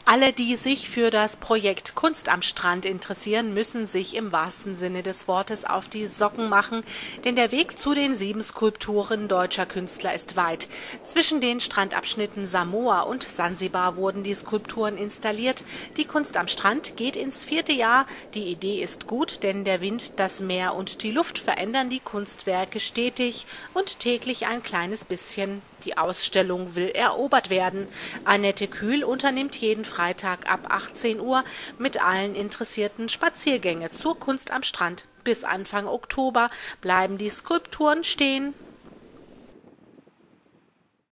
Alle, die sich für das Projekt Kunst am Strand interessieren, müssen sich im wahrsten Sinne des Wortes auf die Socken machen, denn der Weg zu den 7 Skulpturen deutscher Künstler ist weit. Zwischen den Strandabschnitten Samoa und Sansibar wurden die Skulpturen installiert. Die Kunst am Strand geht ins 4. Jahr. Die Idee ist gut, denn der Wind, das Meer und die Luft verändern die Kunstwerke stetig und täglich ein kleines bisschen. Die Ausstellung will erobert werden. Annette Kühl unternimmt jeden Freitag ab 18 Uhr mit allen Interessierten Spaziergänge zur Kunst am Strand. Bis Anfang Oktober bleiben die Skulpturen stehen.